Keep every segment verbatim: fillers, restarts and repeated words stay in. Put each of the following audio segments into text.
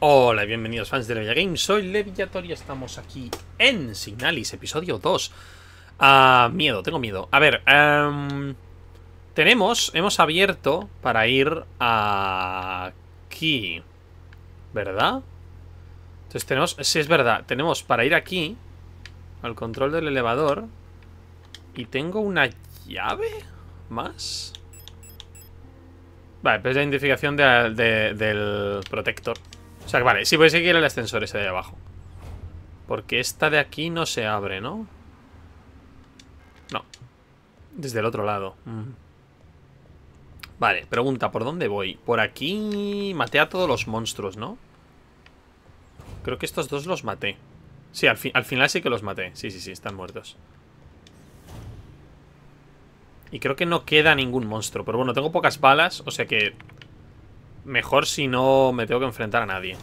Hola y bienvenidos fans de Levilla Games, soy Levillator y estamos aquí en Signalis, episodio dos. uh, Miedo, tengo miedo. A ver, um, tenemos, hemos abierto para ir aquí, ¿verdad? Entonces tenemos, sí es verdad, tenemos para ir aquí al control del elevador. Y tengo una llave más. Vale, pues la identificación de, de, del protector. O sea que vale, sí, voy a seguir el ascensor ese de abajo. Porque esta de aquí no se abre, ¿no? No. Desde el otro lado. mm. Vale, pregunta, ¿por dónde voy? Por aquí maté a todos los monstruos, ¿no? Creo que estos dos los maté. Sí, al, fi al final sí que los maté. Sí, sí, sí, están muertos. Y creo que no queda ningún monstruo. Pero bueno, tengo pocas balas, o sea que mejor si no me tengo que enfrentar a nadie.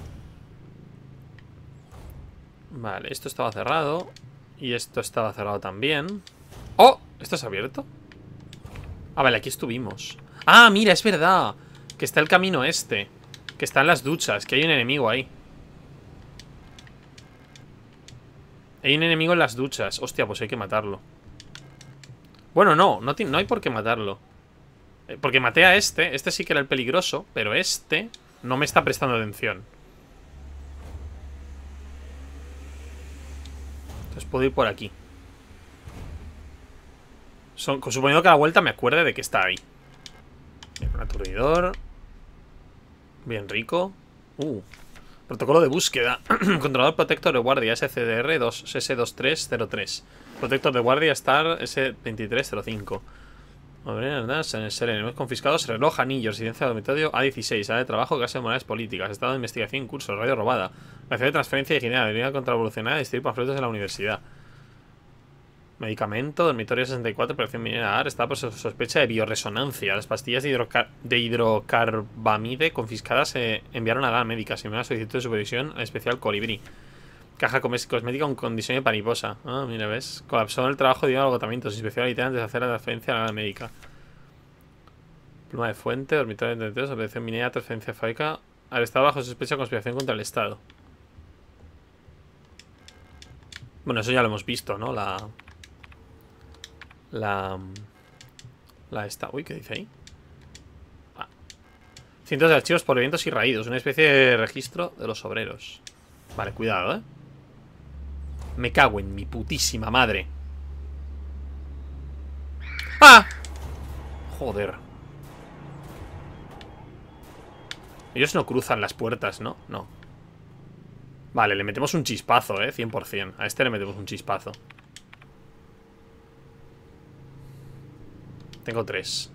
Vale, esto estaba cerrado. Y esto estaba cerrado también. ¡Oh! ¿Esto es abierto? Ah, vale, aquí estuvimos. Ah, mira, es verdad. Que está el camino este. Que están las duchas, que hay un enemigo ahí. Hay un enemigo en las duchas. Hostia, pues hay que matarlo. Bueno, no, no, no hay por qué matarlo. Porque maté a este. Este sí que era el peligroso. Pero este no me está prestando atención. Entonces puedo ir por aquí. Son, suponiendo que a la vuelta me acuerde de que está ahí. Bien, un aturdidor. Bien rico. Uh, protocolo de búsqueda. Controlador protector de guardia S C D R S dos tres cero tres. Protector de guardia Star S veintitrés cero cinco. Enemigos confiscados, reloj, anillo, residencia de dormitorio A dieciséis, área de trabajo, casa de morales políticas, estado de investigación en curso, radio robada, la ciudad de transferencia de higiene, avenida contravolucionada, distribuir panfletos en la universidad. Medicamento, dormitorio sesenta y cuatro, operación minera A R, está por sospecha de bioresonancia. Las pastillas de, hidrocar de hidrocarbamide confiscadas se enviaron a la médica, sin una solicitud de supervisión al especial Colibrí. Caja cosmética con diseño de mariposa. Ah, mira, ves. Colapsó el trabajo de agotamientos. Inspección literal antes de hacer la transferencia a la médica. Pluma de fuente, dormitorio de detenidos, operación minera, transferencia fábrica. Arrestado bajo sospecha de conspiración contra el Estado. Bueno, eso ya lo hemos visto, ¿no? La... La... La esta... Uy, ¿qué dice ahí? Ah. Cientos de archivos por eventos y raídos. Una especie de registro de los obreros. Vale, cuidado, ¿eh? Me cago en mi putísima madre. ¡Ah! Joder. Ellos no cruzan las puertas, ¿no? No. Vale, le metemos un chispazo, ¿eh? cien por cien. A este le metemos un chispazo. Tengo tres.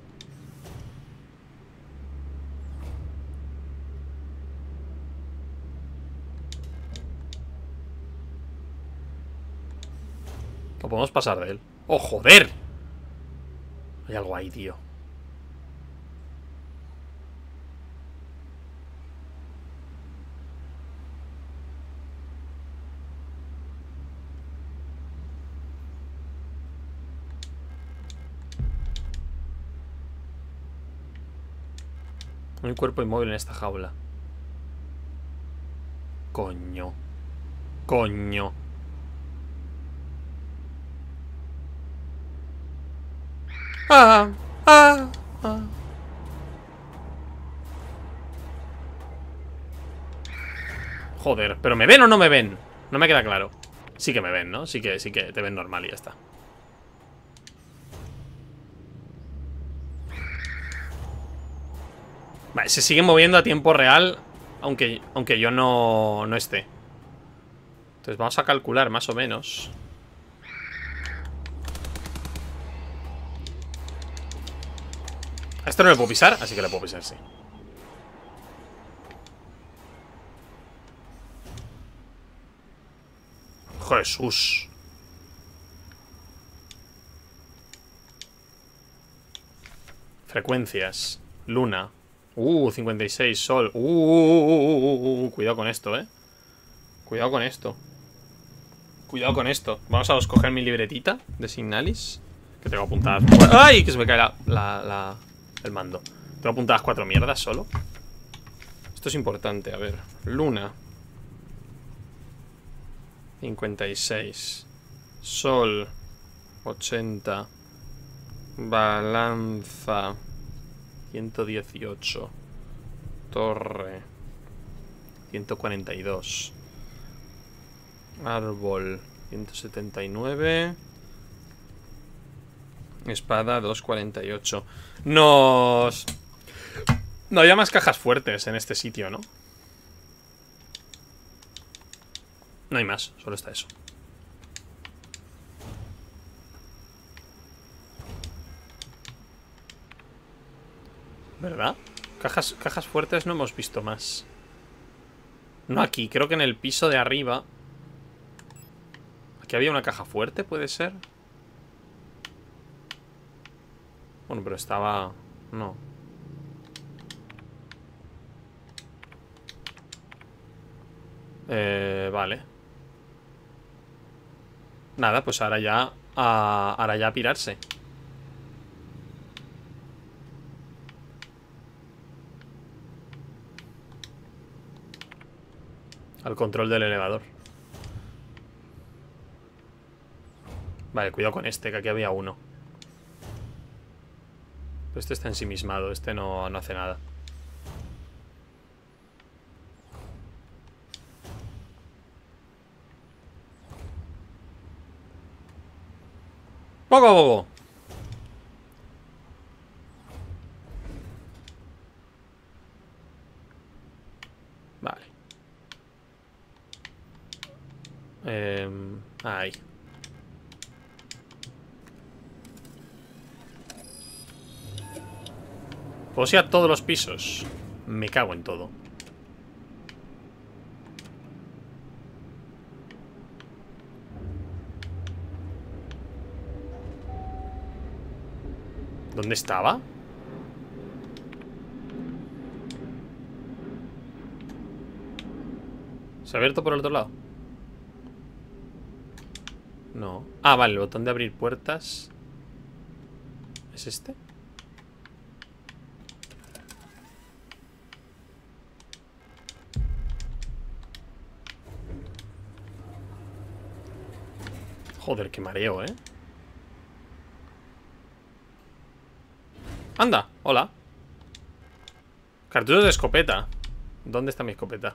No podemos pasar de él. ¡Oh, joder! Hay algo ahí, tío. Un cuerpo inmóvil en esta jaula. Coño. Coño. Ah, ah, ah. Joder, ¿pero me ven o no me ven? No me queda claro. Sí que me ven, ¿no? Sí que, sí que te ven normal y ya está. Vale, se siguen moviendo a tiempo real. Aunque, aunque yo no, no esté. Entonces vamos a calcular más o menos. A esto no le puedo pisar, así que le puedo pisar, sí. Jesús. Frecuencias. Luna. Uh, cincuenta y seis. Sol. Uh, uh, uh, uh, uh, uh. Cuidado con esto, eh. Cuidado con esto. Cuidado con esto. Vamos a escoger mi libretita de Signalis. Que tengo apuntadas. ¡Ay! Que se me cae la, la, la, el mando. Tengo apuntadas cuatro mierdas solo. Esto es importante, a ver. Luna. cincuenta y seis. Sol. ochenta. Balanza. ciento dieciocho. Torre. ciento cuarenta y dos. Árbol. ciento setenta y nueve. Espada doscientos cuarenta y ocho. Nos... No había más cajas fuertes en este sitio, ¿no? No hay más, solo está eso. ¿Verdad? Cajas, cajas fuertes no hemos visto más. No aquí, creo que en el piso de arriba. Aquí había una caja fuerte, ¿puede ser? Bueno, pero estaba... No. Eh, vale. Nada, pues ahora ya a, ahora ya a pirarse. Al control del elevador. Vale, cuidado con este, que aquí había uno. Pero este está ensimismado, este no, no hace nada. ¡Poco a poco! Vale. Eh, ahí. Puedo ir a todos los pisos. Me cago en todo. ¿Dónde estaba? ¿Se ha abierto por el otro lado? No. Ah, vale, el botón de abrir puertas. ¿Es este? Joder, qué mareo, ¿eh? Anda, hola. Cartuchos de escopeta. ¿Dónde está mi escopeta?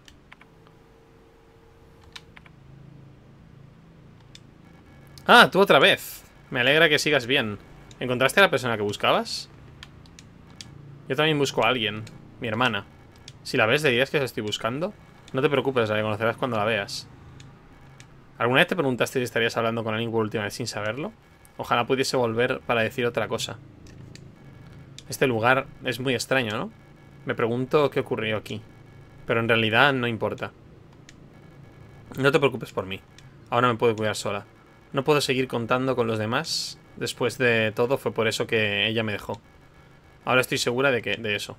Ah, tú otra vez. Me alegra que sigas bien. ¿Encontraste a la persona que buscabas? Yo también busco a alguien. Mi hermana. Si la ves, ¿le dirías que la estoy buscando? No te preocupes, la reconocerás cuando la veas. ¿Alguna vez te preguntaste si estarías hablando con alguien por última vez sin saberlo? Ojalá pudiese volver para decir otra cosa. Este lugar es muy extraño, ¿no? Me pregunto qué ocurrió aquí. Pero en realidad no importa. No te preocupes por mí. Ahora me puedo cuidar sola. No puedo seguir contando con los demás. Después de todo fue por eso que ella me dejó. Ahora estoy segura de que de eso.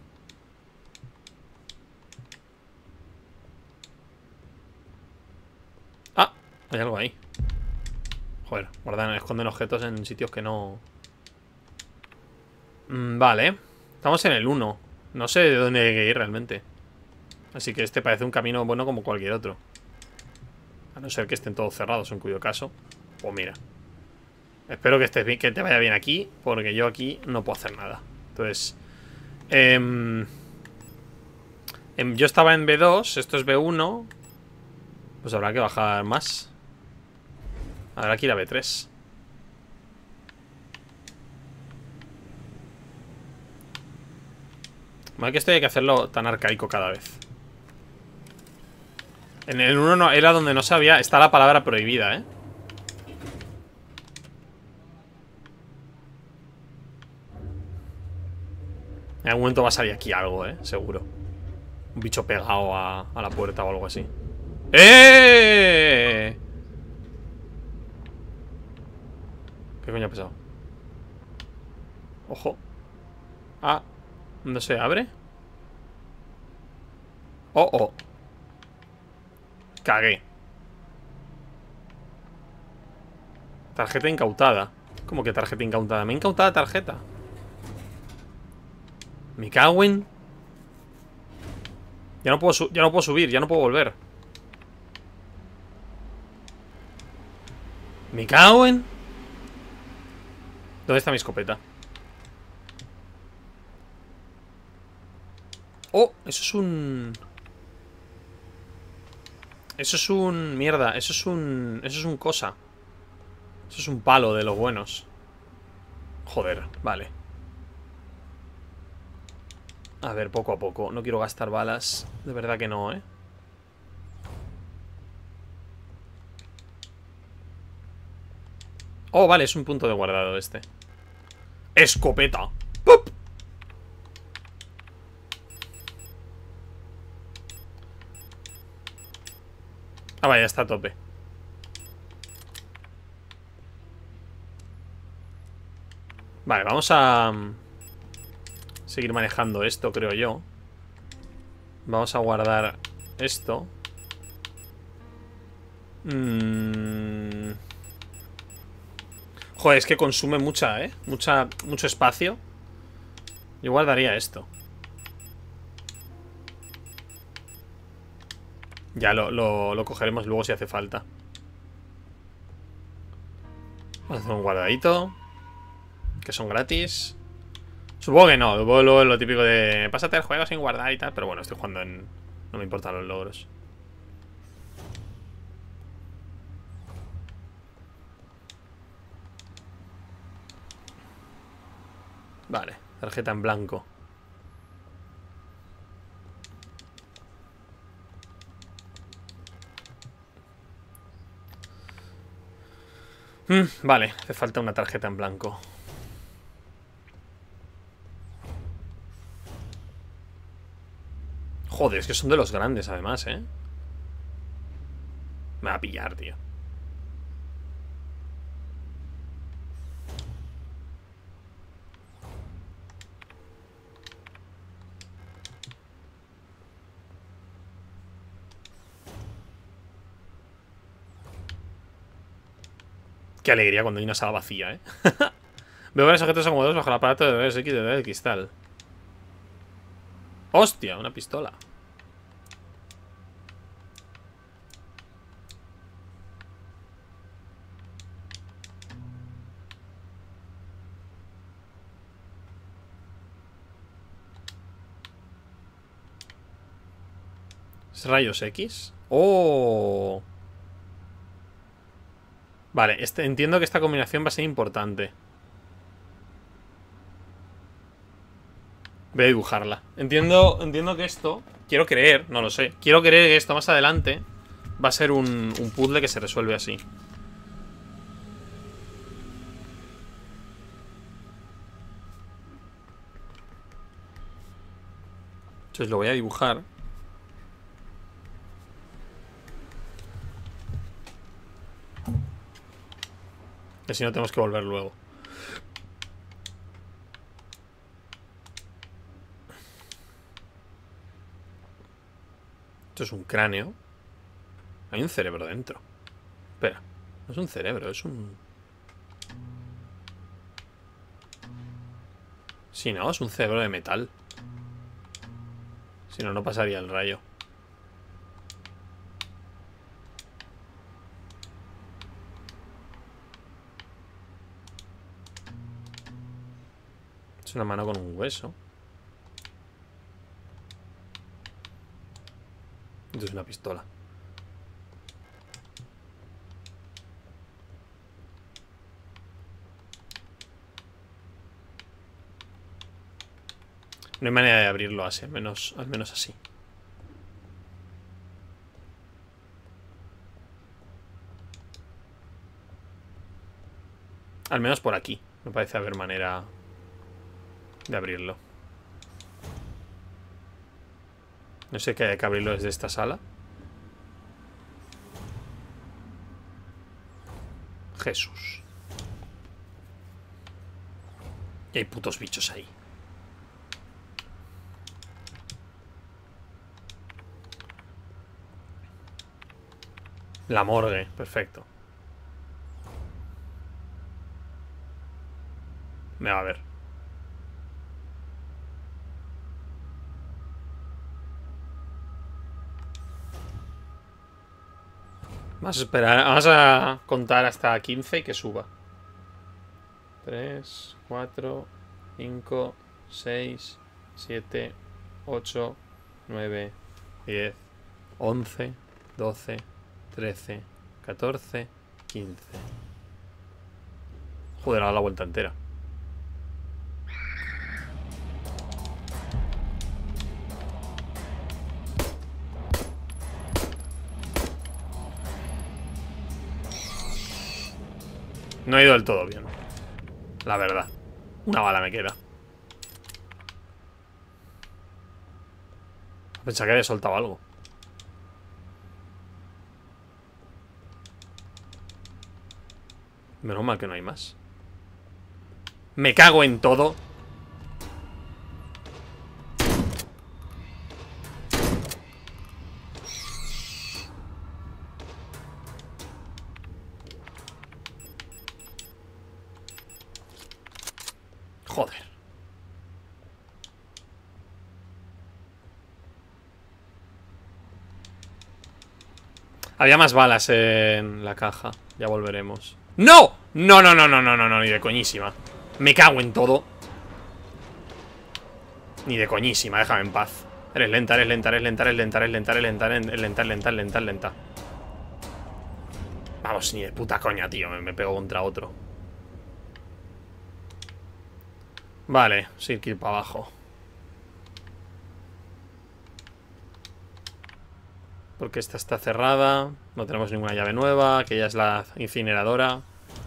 Ah, hay algo ahí. Joder, guardan, esconden objetos en sitios que no... Mm, vale. Estamos en el uno. No sé de dónde hay que ir realmente. Así que este parece un camino bueno como cualquier otro. A no ser que estén todos cerrados, en cuyo caso... Pues mira. Espero que estés bien, que te vaya bien aquí, porque yo aquí no puedo hacer nada. Entonces... Eh, eh, yo estaba en B dos, esto es B uno. Pues habrá que bajar más. Habrá que ir a B tres. Mal que esto hay que hacerlo tan arcaico cada vez. En el uno no, era donde no sabía. Está la palabra prohibida, ¿eh? En algún momento va a salir aquí algo, ¿eh? Seguro. Un bicho pegado a, a la puerta o algo así. ¡Eh! ¿Qué coño ha pasado? Ojo. Ah, ¿no se abre? Oh, oh. Cagué. Tarjeta incautada. ¿Cómo que tarjeta incautada? ¿Me ha incautado la tarjeta? Me cago en... Ya no puedo, su ya no puedo subir, ya no puedo volver. Me cago en... ¿Dónde está mi escopeta? Oh, eso es un... Eso es un... Mierda, eso es un... Eso es un cosa. Eso es un palo de los buenos. Joder, vale. A ver, poco a poco. No quiero gastar balas. De verdad que no, ¿eh? Oh, vale, es un punto de guardado este. Escopeta. ¡Pup! Ah, vaya, está a tope. Vale, vamos a... seguir manejando esto, creo yo. Vamos a guardar esto. Mm. Joder, es que consume mucha, ¿eh? Mucha, mucho espacio. Yo guardaría esto. Ya lo, lo, lo cogeremos luego si hace falta. Vamos a hacer un guardadito. Que son gratis. Supongo que no, supongo luego lo típico de pásate el juego sin guardar y tal. Pero bueno, estoy jugando en... No me importan los logros. Vale, tarjeta en blanco. Mm, vale, hace falta una tarjeta en blanco. Joder, es que son de los grandes además, ¿eh? Me va a pillar, tío. Qué alegría cuando hay una sala vacía, ¿eh? Veo varios objetos acomodados bajo el aparato de rayos X de de cristal. ¡Hostia! Una pistola. ¿Es rayos X? ¡Oh! Vale, este, entiendo que esta combinación va a ser importante. Voy a dibujarla. Entiendo, entiendo que esto... Quiero creer, no lo sé. Quiero creer que esto más adelante va a ser un, un puzzle que se resuelve así. Entonces lo voy a dibujar. Que si no tenemos que volver luego. Esto es un cráneo. Hay un cerebro dentro. Espera, no es un cerebro, es un... Sí, no, es un cerebro de metal. Si no, no pasaría el rayo. Es una mano con un hueso. Esto es una pistola. No hay manera de abrirlo así, al menos, al menos así. Al menos por aquí. No parece haber manera de abrirlo. No sé qué hay que abrirlo desde esta sala. Jesús. Y hay putos bichos ahí. La morgue, perfecto. Me va a ver. Vamos a esperar. Vamos a contar hasta quince y que suba. tres, cuatro, cinco, seis, siete, ocho, nueve, diez, once, doce, trece, catorce, quince. Joder, ha dado la vuelta entera. No ha ido del todo bien, la verdad. Una bala me queda. Pensaba que había soltado algo. Menos mal que no hay más. Me cago en todo. Joder. Había más balas en la caja. Ya volveremos. ¡No! No, no, no, no, no, no, no, ni de coñísima. Me cago en todo. Ni de coñísima, déjame en paz. Eres lenta, eres lenta, eres lenta, eres lenta, eres lenta, eres lenta, eres lenta, lenta, lenta, lenta. Vamos, ni de puta coña, tío. Me, me pego contra otro. Vale, sí, que ir para abajo. Porque esta está cerrada. No tenemos ninguna llave nueva. Aquella es la incineradora.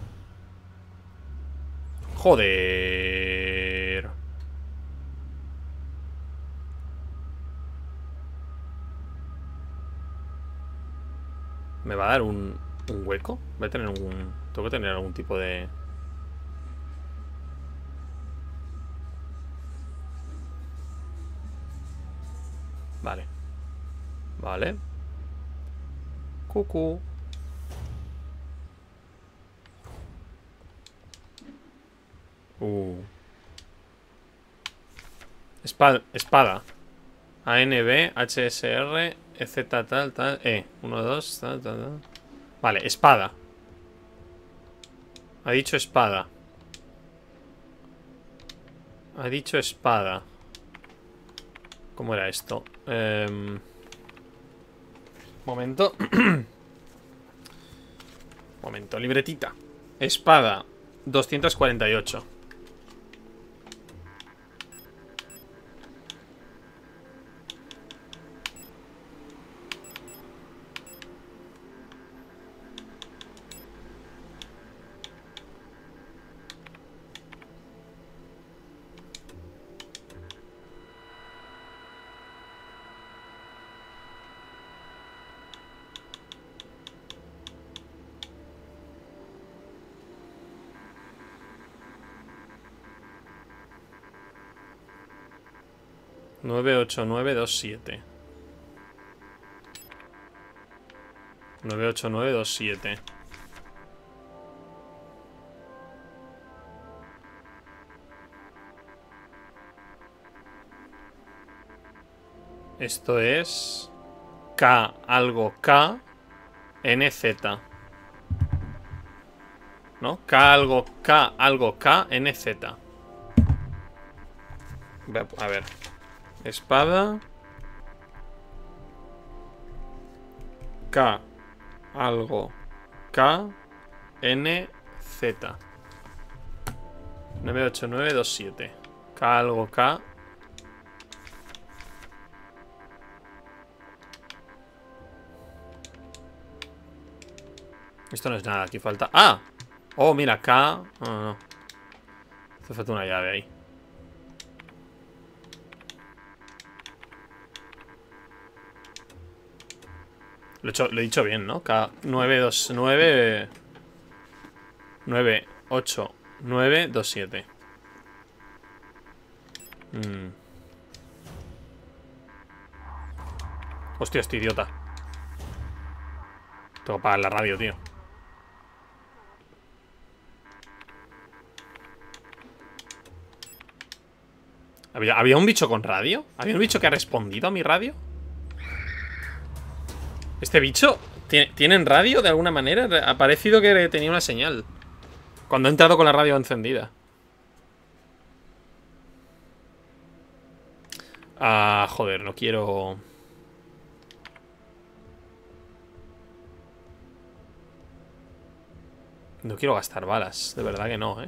Joder. ¿Me va a dar un, un hueco? Voy a tener un... Tengo que tener algún tipo de... Vale. Vale. Cucú. Uh. Espada. Espada. A N B, H S R, E Z tal, tal, E. uno, dos, tal, tal, tal. Vale, espada. Ha dicho espada. Ha dicho espada. ¿Cómo era esto? Eh... Momento. Momento, libretita. Espada, doscientos cuarenta y ocho. nueve ocho nueve dos siete. nueve ocho nueve dos siete. Esto es K algo K N Z. ¿No? K algo K algo K N Z. A ver. Espada K algo K N Z nueve ocho nueve dos siete. K algo K. Esto no es nada, aquí falta... ¡Ah! Oh, mira, K... No, no, no. Hace falta una llave ahí. Lo he, hecho, lo he dicho bien, ¿no? K nueve dos nueve nueve ocho nueve dos siete. mm. Hostia, este idiota. Tengo que apagar la radio, tío. ¿Había, ¿Había un bicho con radio? ¿Había un bicho que ha respondido a mi radio? Este bicho ¿Tienen radio de alguna manera? Ha parecido que tenía una señal cuando he entrado con la radio encendida. Ah, joder, no quiero... No quiero gastar balas, de verdad que no, ¿eh?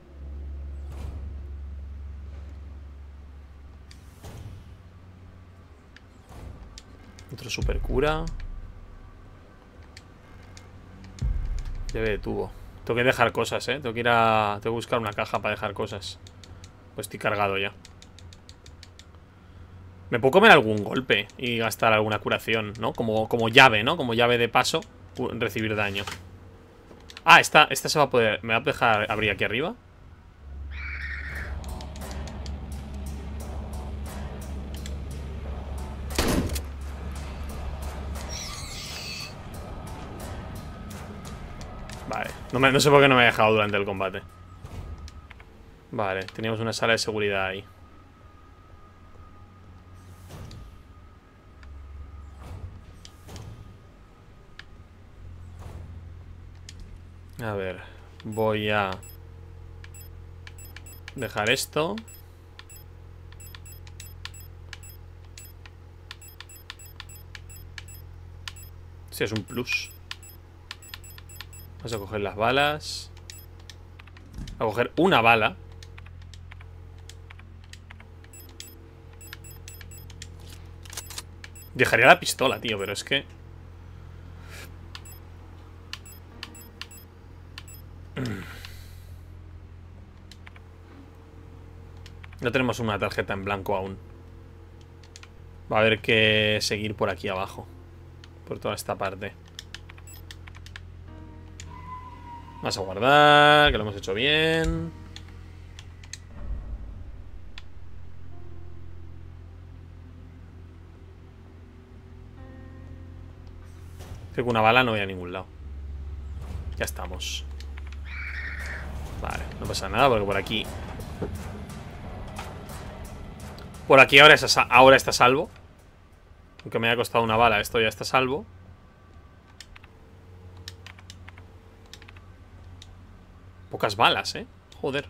Otro super cura. Llave de tubo. Tengo que dejar cosas, ¿eh? Tengo que ir a... Tengo que buscar una caja para dejar cosas. Pues estoy cargado ya. Me puedo comer algún golpe y gastar alguna curación, ¿no? Como, como llave, ¿no? Como llave de paso, recibir daño. Ah, esta, esta se va a poder... ¿Me va a dejar abrir aquí arriba? Vale, no, me, no sé por qué no me ha dejado durante el combate. Vale, teníamos una sala de seguridad ahí. A ver, voy a dejar esto. Sí, es un plus. Vamos a coger las balas. A coger una bala. Dejaría la pistola, tío, pero es que... No tenemos una tarjeta en blanco aún. Va a haber que seguir por aquí abajo. Por toda esta parte. Vamos a guardar, que lo hemos hecho bien. Creo que una bala no voy a ningún lado. Ya estamos. Vale, no pasa nada porque por aquí... Por aquí ahora, es a, ahora está a salvo. Aunque me haya costado una bala, esto ya está a salvo. Pocas balas, eh. Joder.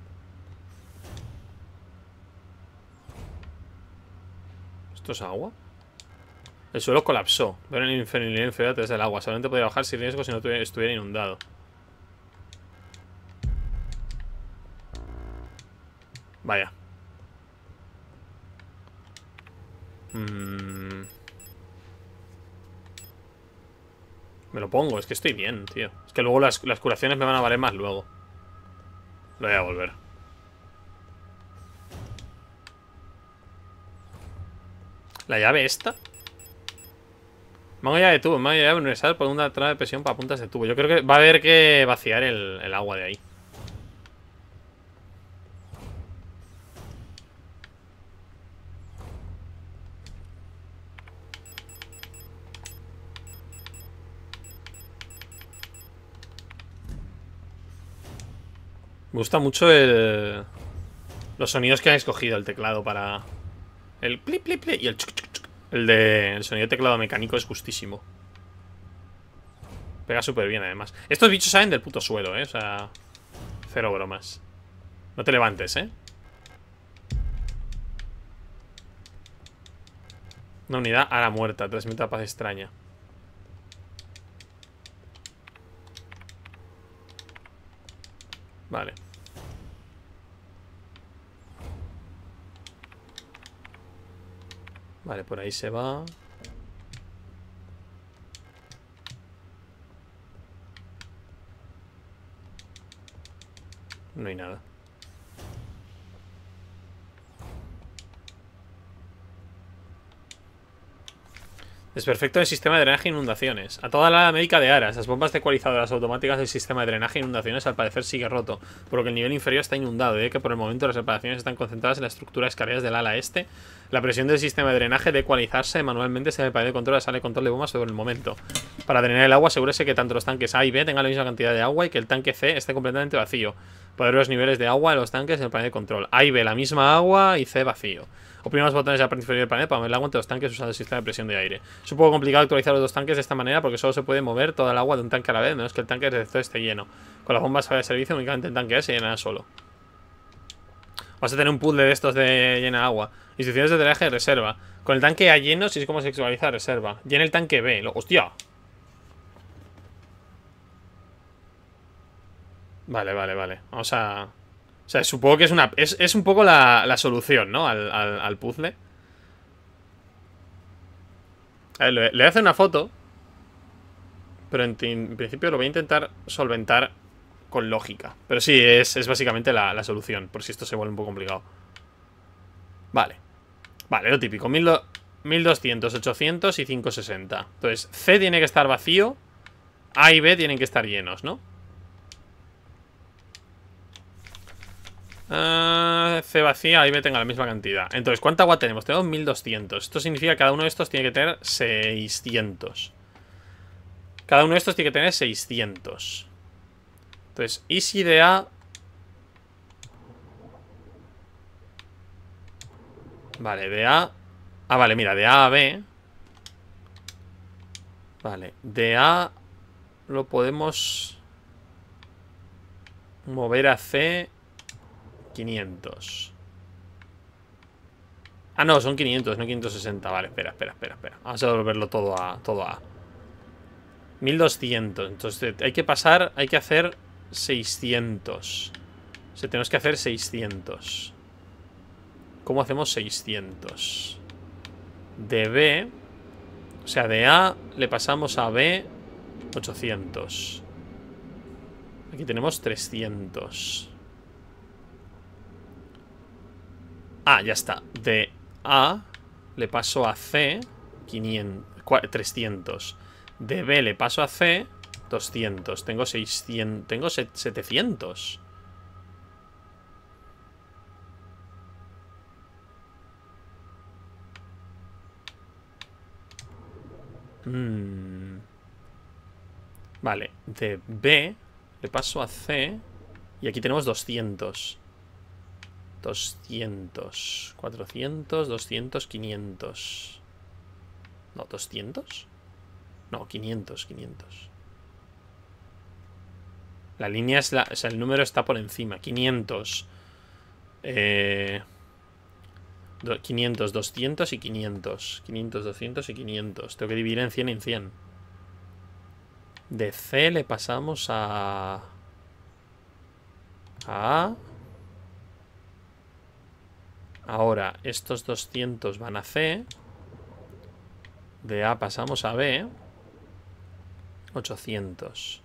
¿Esto es agua? El suelo colapsó. Ver el inferior inferior desde el agua. Solamente podía bajar sin riesgo si no estuviera inundado. Vaya. Mm. Me lo pongo, es que estoy bien, tío. Es que luego las, las curaciones me van a valer más luego. Lo voy a volver. La llave esta. Manga llave de tubo, manga llave universal por una trama de presión para puntas de tubo. Yo creo que va a haber que vaciar el, el agua de ahí. Me gusta mucho el... Los sonidos que han escogido el teclado para... El pli pli pli y el chuc, chuc, chuc. El de... El sonido de teclado mecánico es justísimo. Pega súper bien además. Estos bichos salen del puto suelo, eh. O sea... Cero bromas. No te levantes, eh. Una unidad a la muerta. Transmite paz extraña. Vale. Vale, por ahí se va. No hay nada. Desperfecto del sistema de drenaje e inundaciones. A toda la ala médica de Aras. Las bombas ecualizadoras automáticas del sistema de drenaje e inundaciones al parecer sigue roto, por lo que el nivel inferior está inundado, y que por el momento las reparaciones están concentradas en la estructura de escaleras del ala este. La presión del sistema de drenaje de ecualizarse manualmente en el panel de control de la sala de control de bombas sobre el momento. Para drenar el agua, asegúrese que tanto los tanques A y B tengan la misma cantidad de agua y que el tanque C esté completamente vacío. Poder ver los niveles de agua en los tanques en el panel de control. A y B la misma agua y C vacío. Oprima los botones de la parte inferior del panel para mover el agua entre los tanques usando el sistema de presión de aire. Es un poco complicado actualizar los dos tanques de esta manera porque solo se puede mover toda el agua de un tanque a la vez, menos que el tanque de receptor esté lleno. Con las bombas de servicio únicamente el tanque A se llenará solo. Vas a tener un puzzle de estos de llena agua. Instrucciones de drenaje de reserva. Con el tanque A lleno, si es como se actualiza reserva. Llena el tanque B. Lo, ¡hostia! Vale, vale, vale. Vamos a... O sea, supongo que es una... Es, es un poco la, la solución, ¿no? Al, al, al puzzle. A ver, le, le voy a hacer una foto. Pero en, en principio lo voy a intentar solventar con lógica. Pero sí, es, es básicamente la, la solución. Por si esto se vuelve un poco complicado. Vale. Vale, lo típico. mil doscientos, ochocientos y quinientos sesenta. Entonces, C tiene que estar vacío. A y B tienen que estar llenos, ¿no? Uh, C vacía, ahí me tenga la misma cantidad. Entonces, ¿cuánta agua tenemos? Tenemos mil doscientos. Esto significa que cada uno de estos tiene que tener seiscientos. Cada uno de estos tiene que tener seiscientos. Entonces, y si de A... Vale, de A... Ah, vale, mira, de A a B. Vale, de A lo podemos mover a C... quinientos. Ah, no, son quinientos, no quinientos sesenta. Vale, espera, espera, espera, espera. Vamos a devolverlo todo a, todo a mil doscientos. Entonces hay que pasar, hay que hacer seiscientos. O sea, tenemos que hacer seiscientos. ¿Cómo hacemos seiscientos? De B, o sea, de A le pasamos a B ochocientos. Aquí tenemos trescientos. Ah, ya está. De A le paso a C quinientos, trescientos. De B le paso a C doscientos. Tengo seiscientos. Tengo setecientos. Mm. Vale. De B le paso a C. Y aquí tenemos doscientos. doscientos, cuatrocientos, doscientos, quinientos. No, ¿doscientos? No, quinientos, quinientos. La línea es la... O sea, el número está por encima. quinientos. Eh, quinientos, doscientos y quinientos. quinientos, doscientos y quinientos. Tengo que dividir en cien y en cien. De C le pasamos a... A A. Ahora, estos doscientos van a C. De A pasamos a B. ochocientos.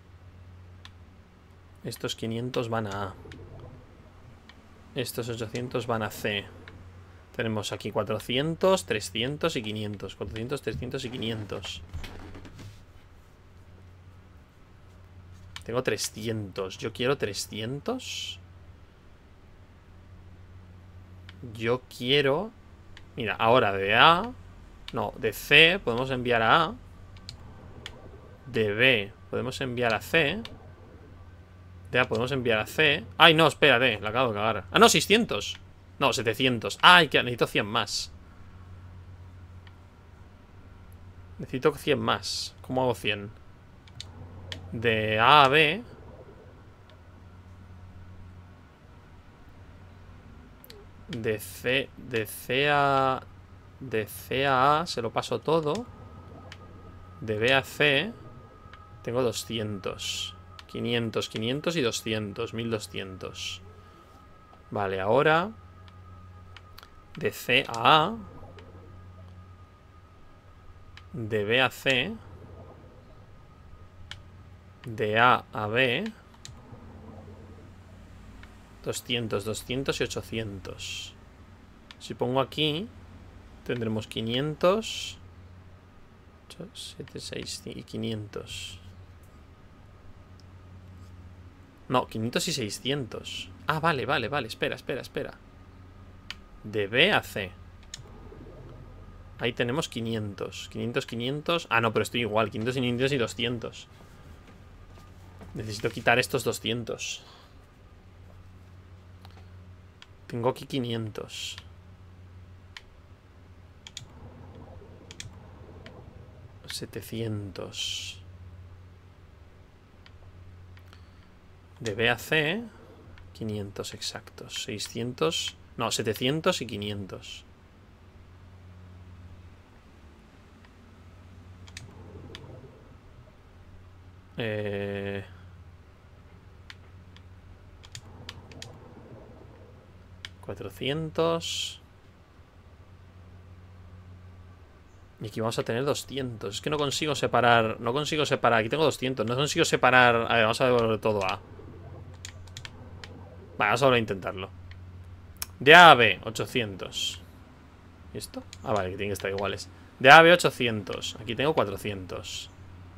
Estos quinientos van a A. Estos ochocientos van a C. Tenemos aquí cuatrocientos, trescientos y quinientos. cuatrocientos, trescientos y quinientos. Tengo trescientos. Yo quiero trescientos. Yo quiero... Mira, ahora de A... No, de C podemos enviar a A. De B podemos enviar a C. De A podemos enviar a C. Ay, no, espérate, la acabo de cagar. Ah, no, seiscientos. No, setecientos. Ay, que necesito cien más. Necesito cien más. ¿Cómo hago cien? De A a B. De C, de C a... De C a A se lo paso todo. De B a C tengo doscientos. quinientos, quinientos y doscientos. mil doscientos. Vale, ahora de C a A. De B a C. De A a B. doscientos, doscientos y ochocientos. Si pongo aquí, tendremos quinientos, siete, seis y quinientos. No, quinientos y seiscientos. Ah, vale, vale, vale, espera, espera, espera. De B a C. Ahí tenemos quinientos. quinientos, quinientos. Ah, no, pero estoy igual. quinientos, quinientos y doscientos. Necesito quitar estos doscientos. Tengo aquí quinientos. setecientos. De B a C, quinientos exactos. seiscientos. No, setecientos y quinientos. Eh... cuatrocientos. Y aquí vamos a tener doscientos. Es que no consigo separar. No consigo separar. Aquí tengo doscientos. No consigo separar. A ver, vamos a devolver todo a. Vale, vamos a volver a intentarlo. De A a B, ochocientos. ¿Y esto? Ah, vale, que tienen que estar iguales. De A a B, ochocientos. Aquí tengo cuatrocientos.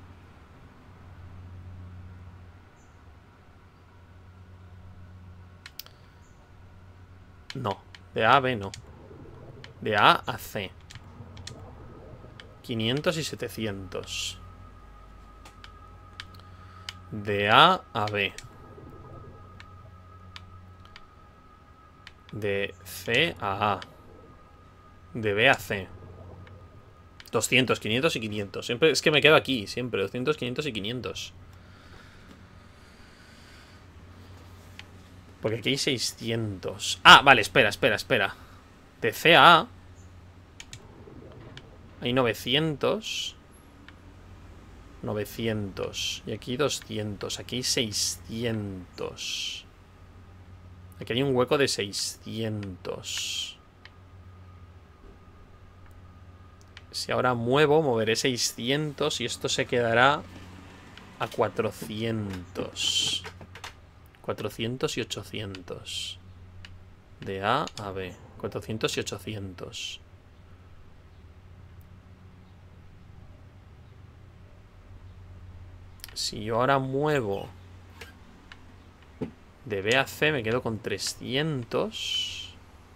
No. De A a B no. De A a C. quinientos y setecientos. De A a B. De C a A. De B a C. doscientos, quinientos y quinientos. Siempre es que me quedo aquí, siempre. doscientos, quinientos y quinientos. Porque aquí hay seiscientos. Ah, vale, espera, espera, espera. De C a A hay novecientos. novecientos. Y aquí doscientos. Aquí hay seiscientos. Aquí hay un hueco de seiscientos. Si ahora muevo, moveré seiscientos y esto se quedará a cuatrocientos. cuatrocientos y ochocientos. De A a B. cuatrocientos y ochocientos. Si yo ahora muevo de B a C, me quedo con trescientos.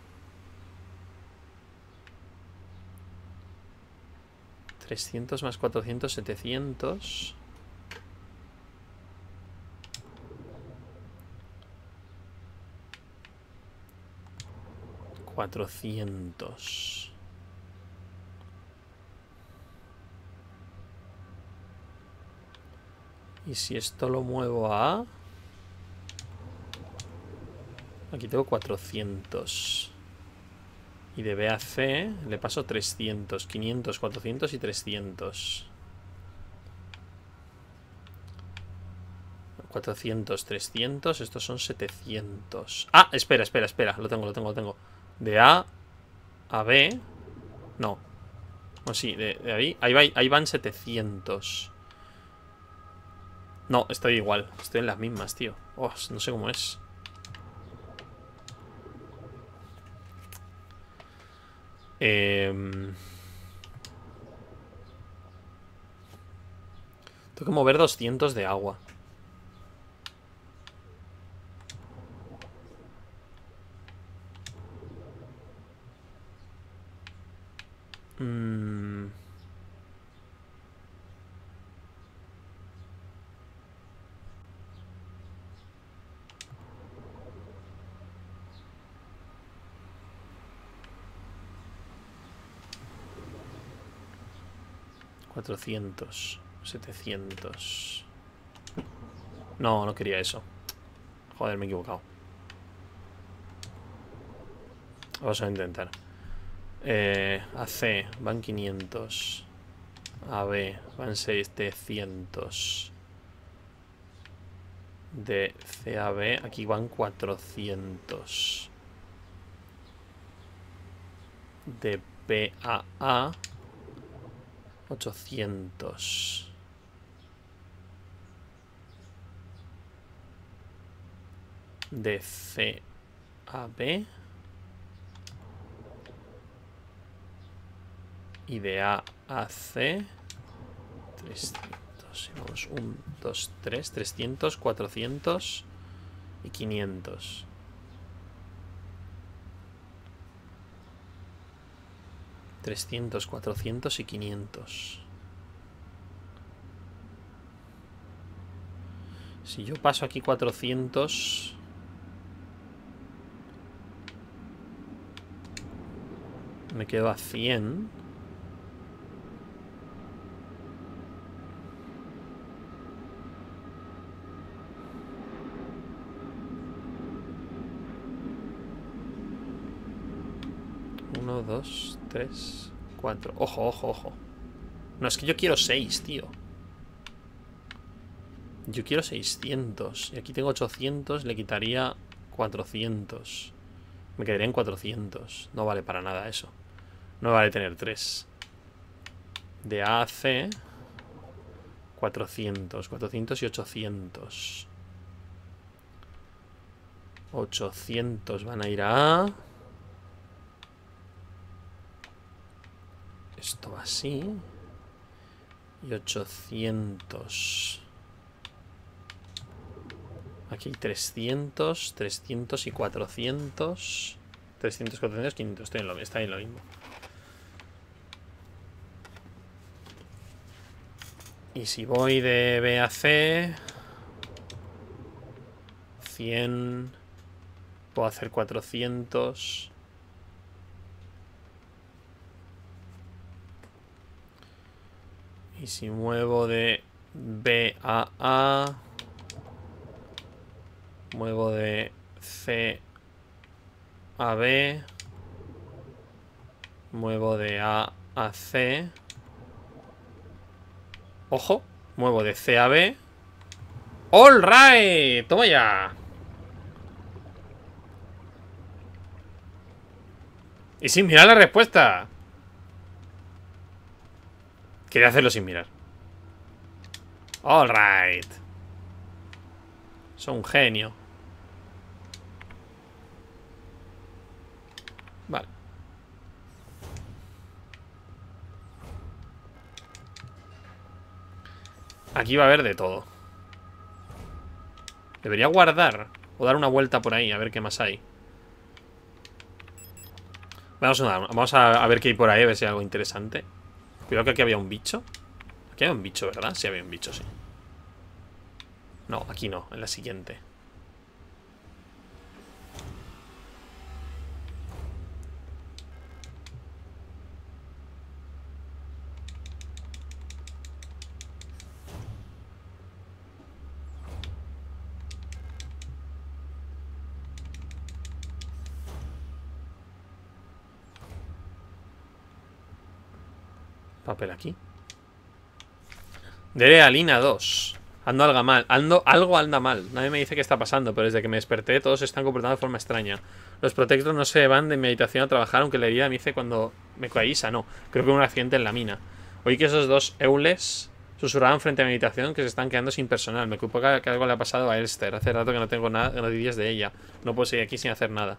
trescientos más cuatrocientos, setecientos. cuatrocientos. Y si esto lo muevo a... Aquí tengo cuatrocientos. Y de B a C le paso trescientos, quinientos, cuatrocientos y trescientos. cuatrocientos, trescientos. Estos son setecientos. Ah, espera, espera, espera. Lo tengo, lo tengo, lo tengo. De A a B. No. O sí, de, de ahí. Ahí, va, ahí van setecientos. No, estoy igual. Estoy en las mismas, tío. Oh, no sé cómo es. Eh... Tengo que mover doscientos de agua. Mm. cuatrocientos, setecientos. No, no quería eso. Joder, me he equivocado. Vamos a intentar. Eh, a C van quinientos. A B van setecientos. De C a B aquí van cuatrocientos. De B a A ochocientos. De C a B. Y de A a C trescientos. Y vamos, uno, dos, tres, trescientos, cuatrocientos y quinientos. trescientos, cuatrocientos y quinientos. Si yo paso aquí cuatrocientos... Me quedo a cien. uno, dos, tres, cuatro. Ojo, ojo, ojo. No, es que yo quiero seis, tío. Yo quiero seiscientos. Y aquí tengo ochocientos, le quitaría cuatrocientos. Me quedaría en cuatrocientos. No vale para nada eso. No vale tener tres. De A a C, cuatrocientos. cuatrocientos y ochocientos. ochocientos van a ir a A. Esto va así. Y ochocientos. Aquí hay trescientos, trescientos y cuatrocientos. trescientos, cuatrocientos, quinientos. Está en lo, está en lo mismo. Y si voy de B a C, cien. Puedo hacer cuatrocientos. Y si muevo de B a A, muevo de C a B, muevo de A a C. Ojo, muevo de C a B. ¡All right! ¡Toma ya! Y sin mirar la respuesta. Quería hacerlo sin mirar. All right. Soy un genio. Vale. Aquí va a haber de todo. Debería guardar o dar una vuelta por ahí, a ver qué más hay. Vamos a, vamos a, a ver qué hay por ahí, a ver si hay algo interesante. Cuidado que aquí había un bicho. Aquí había un bicho, ¿verdad? Sí, había un bicho, sí. No, aquí no, en la siguiente. Papel aquí. Dele a Lina dos. Ando algo mal. Ando, algo anda mal. Nadie me dice qué está pasando, pero desde que me desperté todos se están comportando de forma extraña. Los protectores no se van de meditación a trabajar, aunque la herida me hice cuando me caí no. Creo que hubo un accidente en la mina. Oí que esos dos eules susurraban frente a mi meditación que se están quedando sin personal. Me culpo que, que algo le ha pasado a Elster. Hace rato que no tengo nada, noticias de ella. No puedo seguir aquí sin hacer nada.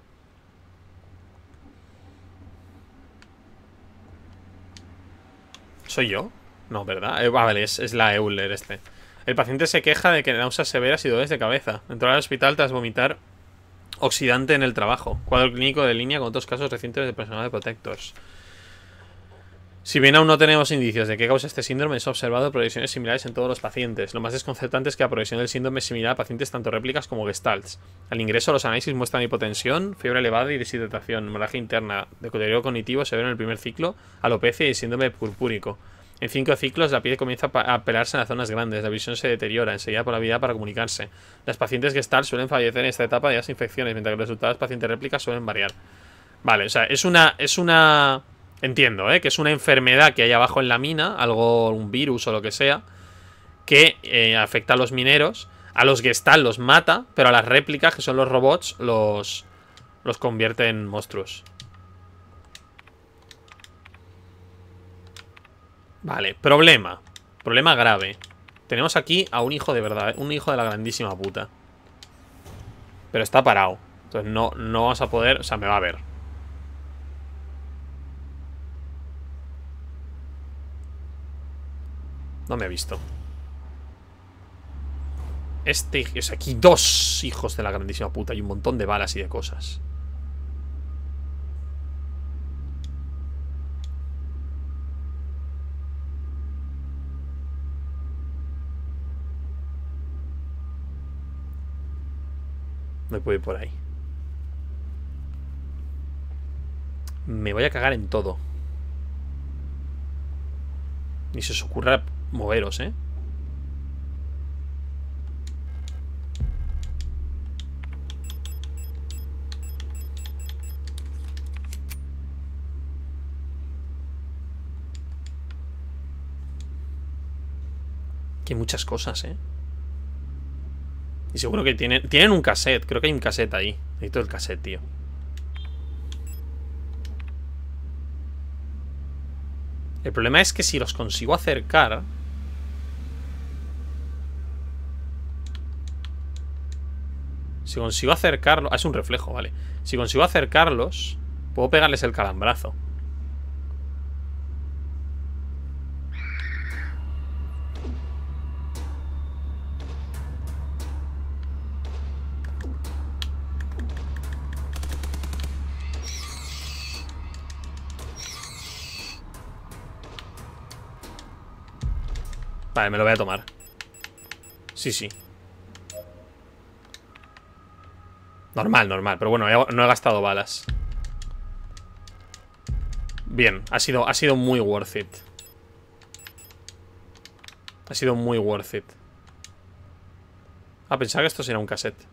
¿Soy yo? No, ¿verdad? Eh, vale, es, es la Euler este. El paciente se queja de que náuseas severas y dolores de cabeza. Entró al hospital tras vomitar oxidante en el trabajo. Cuadro clínico de línea con otros casos recientes de personal de Protectors. Si bien aún no tenemos indicios de qué causa este síndrome, es observado progresiones similares en todos los pacientes. Lo más desconcertante es que la progresión del síndrome es similar a pacientes tanto réplicas como gestalts. Al ingreso, los análisis muestran hipotensión, fiebre elevada y deshidratación, hemorragia interna, deterioro cognitivo severo en el primer ciclo, alopecia y síndrome purpúrico. En cinco ciclos, la piel comienza a pelarse en las zonas grandes, la visión se deteriora, enseguida por la habilidad para comunicarse. Las pacientes gestalt suelen fallecer en esta etapa de las infecciones, mientras que los resultados de las pacientes réplicas suelen variar. Vale, o sea, es una... es una... Entiendo, ¿eh? Que es una enfermedad que hay abajo en la mina, algo, un virus o lo que sea, que eh, afecta a los mineros. A los Gestalt los mata, pero a las réplicas, que son los robots, los, los convierte en monstruos. Vale, problema. Problema grave. Tenemos aquí a un hijo de verdad, ¿eh? Un hijo de la grandísima puta. Pero está parado. Entonces no, no vas a poder... O sea, me va a ver. No me ha visto. Este es aquí dos hijos de la grandísima puta. Y un montón de balas y de cosas. Me puedo ir por ahí. Me voy a cagar en todo. Ni se os ocurra moveros, ¿eh? Que hay muchas cosas, ¿eh? Y seguro que tienen, tienen un cassette. Creo que hay un cassette ahí. Necesito el cassette, tío. El problema es que si los consigo acercar... Si consigo acercarlos... Ah, es un reflejo, vale. Si consigo acercarlos, puedo pegarles el calambrazo. Vale, me lo voy a tomar. Sí, sí. Normal, normal. Pero bueno, he- no he gastado balas. Bien, ha sido, ha sido muy worth it. Ha sido muy worth it. Ah, pensaba que esto sería un cassette.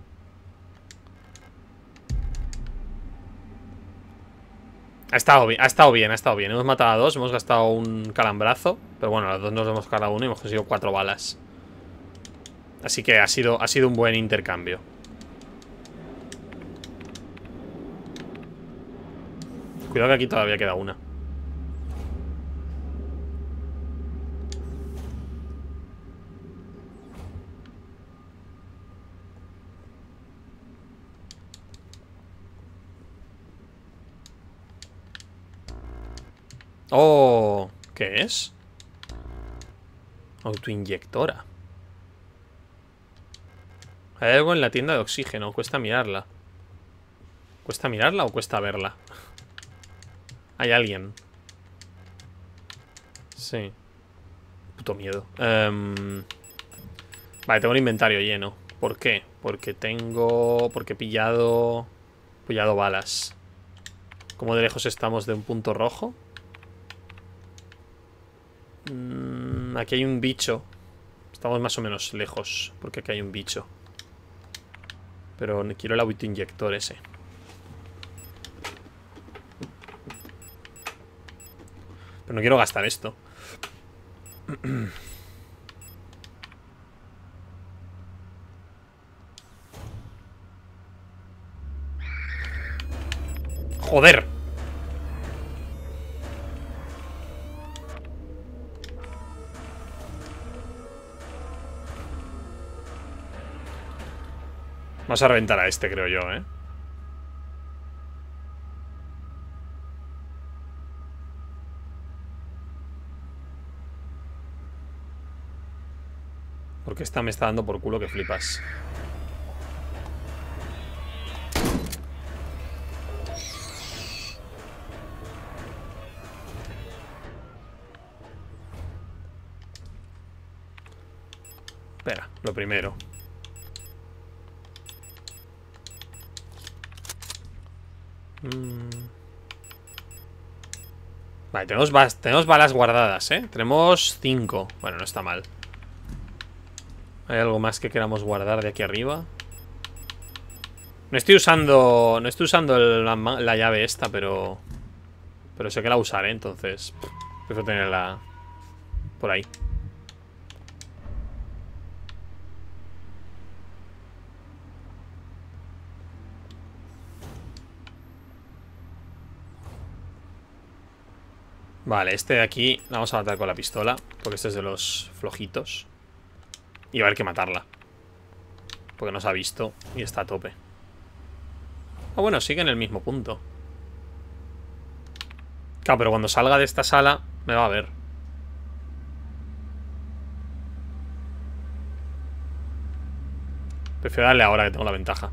Ha estado bien, ha estado bien, ha estado bien. Hemos matado a dos, hemos gastado un calambrazo. Pero bueno, a los dos nos hemos cargado uno y hemos conseguido cuatro balas. Así que ha sido, ha sido un buen intercambio. Cuidado que aquí todavía queda una. Oh, ¿qué es? Autoinyectora. Hay algo en la tienda de oxígeno. Cuesta mirarla. ¿Cuesta mirarla o cuesta verla? Hay alguien. Sí. Puto miedo. Um... Vale, tengo el inventario lleno. ¿Por qué? Porque tengo... Porque he pillado... Pillado balas. ¿Cómo de lejos estamos de un punto rojo? Mm, aquí hay un bicho. Estamos más o menos lejos. Porque aquí hay un bicho. Pero quiero el autoinyector ese. Pero no quiero gastar esto. ¡Joder! Vamos a reventar a este, creo yo, ¿eh? Porque esta me está dando por culo que flipas. Espera, lo primero. Mm. Vale, tenemos, bas tenemos balas guardadas, ¿eh? Tenemos cinco. Bueno, no está mal. ¿Hay algo más que queramos guardar de aquí arriba? No estoy usando... No estoy usando el, la, la llave esta, pero... Pero sé que la usaré, entonces... Prefiero tenerla... Por ahí. Vale, este de aquí la vamos a matar con la pistola, porque este es de los flojitos. Y va a haber que matarla, porque nos ha visto y está a tope. Ah, bueno, sigue en el mismo punto. Claro, pero cuando salga de esta sala me va a ver. Prefiero darle ahora que tengo la ventaja.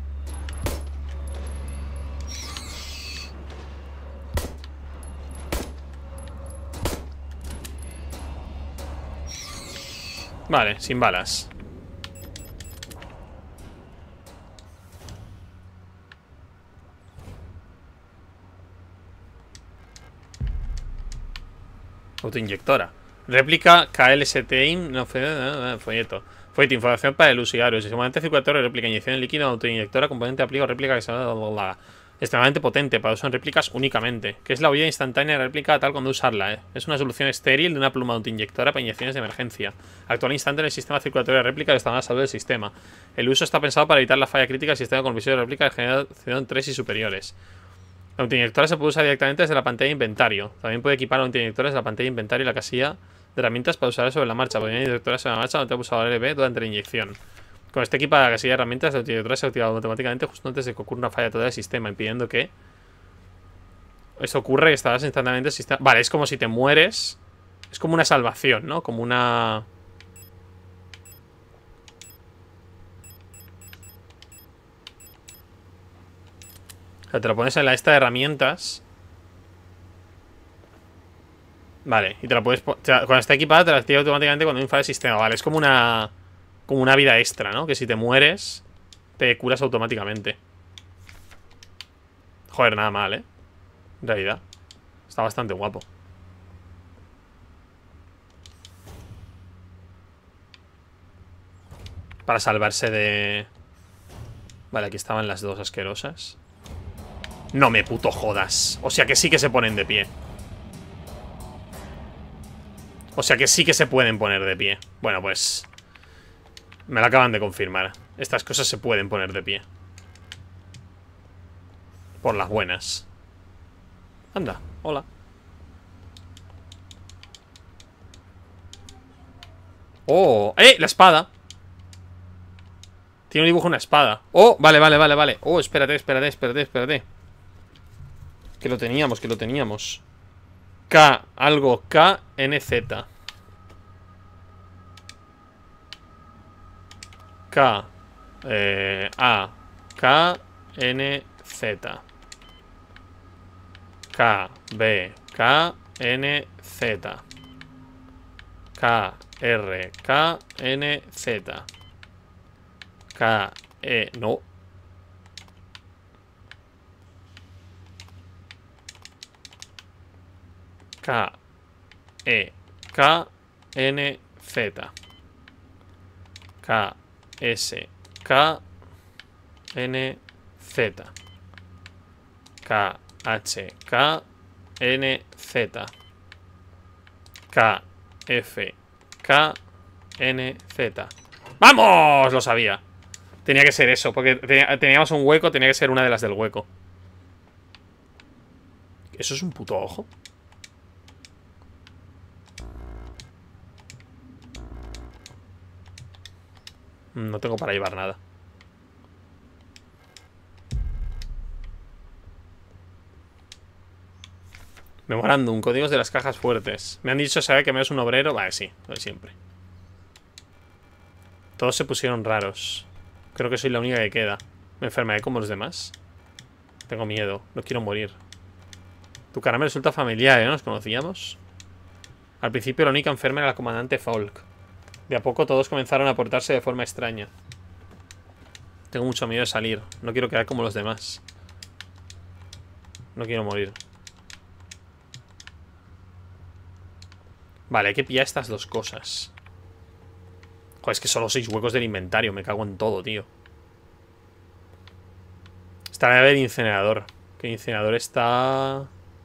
Vale, sin balas. Autoinyectora. Réplica K L S T I M. No, folleto. Folleto, información para el usuario. Sistema circulatorio, réplica, inyección de líquido, autoinyectora, componente, aplico, réplica que se llama. extremadamente potente para usar en réplicas únicamente, que es la huella instantánea de réplica tal cuando usarla. ¿eh? Es una solución estéril de una pluma autoinyectora para inyecciones de emergencia. Actual instante en el sistema circulatorio de réplica está más salud del sistema. El uso está pensado para evitar la falla crítica del sistema con visión de réplica de generación tres y superiores. La autoinyectora se puede usar directamente desde la pantalla de inventario. También puede equipar la autoinyectora desde la pantalla de inventario y la casilla de herramientas para usarla sobre la marcha. Podría inyectar sobre la marcha donde ha pulsado L B durante la inyección. Con este equipo de la casilla de herramientas, la autoinyectora se activa automáticamente justo antes de que ocurra una falla total del sistema, impidiendo que esto ocurra y estarás instantáneamente el sistema. Vale, es como si te mueres. Es como una salvación, ¿no? Como una... O sea, te lo pones en la esta de herramientas. Vale, y te la puedes... Cuando está equipada te la activa automáticamente cuando hay un fallo del sistema. Vale, es como una... Como una vida extra, ¿no? Que si te mueres, te curas automáticamente. Joder, nada mal, ¿eh? En realidad está bastante guapo. Para salvarse de... Vale, aquí estaban las dos asquerosas. No me puto jodas. O sea que sí que se ponen de pie. O sea que sí que se pueden poner de pie. Bueno, pues... Me lo acaban de confirmar. Estas cosas se pueden poner de pie. Por las buenas. Anda, hola. Oh, ¡eh! La espada. Tiene un dibujo de una espada. Oh, vale, vale, vale, vale. Oh, espérate, espérate, espérate, espérate. Que lo teníamos, que lo teníamos. K, algo, K, N, Z. K, eh, A, K, N, Z. K, B, K, N, Z. K, R, K, N, Z. K, E, no. K, E, K, N, Z. K, S, K, N, Z. K, H, K, N, Z. K, F, K, N, Z. ¡Vamos! Lo sabía. Tenía que ser eso, porque teníamos un hueco, tenía que ser una de las del hueco. ¿Eso es un puto ojo? No tengo para llevar nada. Memorándum, códigos de las cajas fuertes. Me han dicho, ¿sabe que me es un obrero? Vale, sí, lo de siempre. Todos se pusieron raros. Creo que soy la única que queda. Me enfermaré como los demás. Tengo miedo, no quiero morir. Tu cara me resulta familiar, ¿eh? ¿Nos conocíamos? Al principio la única enferma era la comandante Falk. De a poco todos comenzaron a portarse de forma extraña. Tengo mucho miedo de salir. No quiero quedar como los demás. No quiero morir. Vale, hay que pillar estas dos cosas. Joder, es que solo seis huecos del inventario. Me cago en todo, tío. Está la llave del incinerador. Que el incinerador está...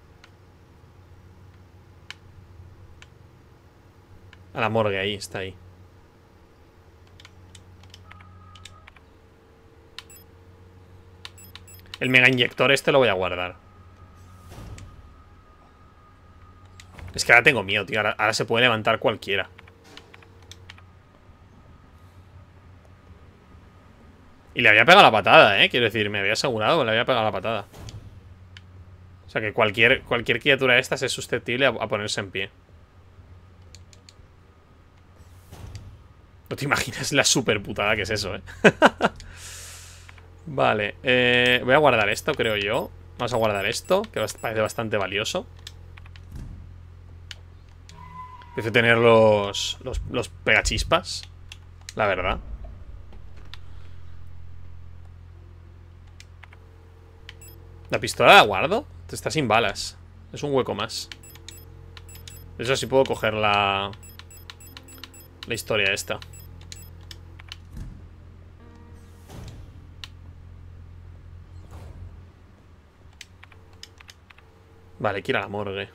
A la morgue, ahí, está ahí. El mega inyector este lo voy a guardar. Es que ahora tengo miedo, tío. Ahora, ahora se puede levantar cualquiera. Y le había pegado la patada, eh. Quiero decir, me había asegurado que le había pegado la patada. O sea que cualquier, cualquier criatura de estas es susceptible a, a ponerse en pie. No te imaginas la super putada que es eso, eh. Vale, eh, voy a guardar esto, creo yo. Vamos a guardar esto, que parece bastante valioso. Empiezo a tener los, los, los pegachispas, la verdad. ¿La pistola la guardo? Está sin balas. Es un hueco más. Eso sí puedo coger la... La historia esta. Vale, hay que ir a la morgue.